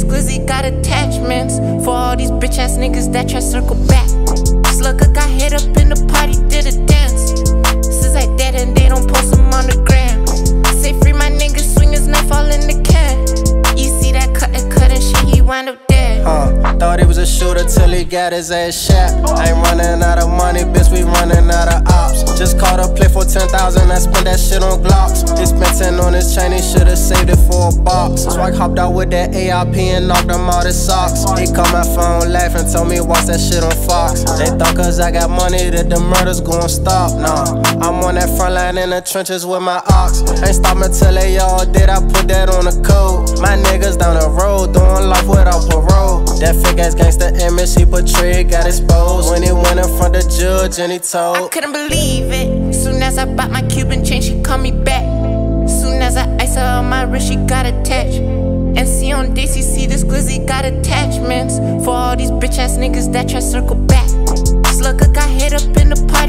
glizzy got attachments for all these bitch ass niggas that try circle back. Slugger got hit up in the party, did a dance. Since I dead and they don't post them on the gram. Say free my niggas, swing his knife all in the can. You see that cut and shit, he wound up dead. Thought he was a shooter till he got his ass shot. Ain't running out of money, bitch, we running out of ops. Just caught a play for 10,000, I spent that shit on Glocks. He spent 10 on his chain, he should've saved it for a box. So I hopped out with that ARP and knocked him out his socks. He called my phone laughing, told me watch that shit on Fox. They thought cause I got money that the murders gon' stop. Nah, I'm on that front line in the trenches with my ox. Ain't stopping till they all did, I put that on the code. My niggas down the road, doing life without parole. That fake ass gangster image he portrayed got exposed when he went in front of the judge and he told. I couldn't believe it. Soon as I bought my Cuban chain, she called me back. Soon as I ice her on my wrist, she got attached. And see on DCC, this glizzy got attachments for all these bitch ass niggas that try circle back. Slugger got hit up in the party.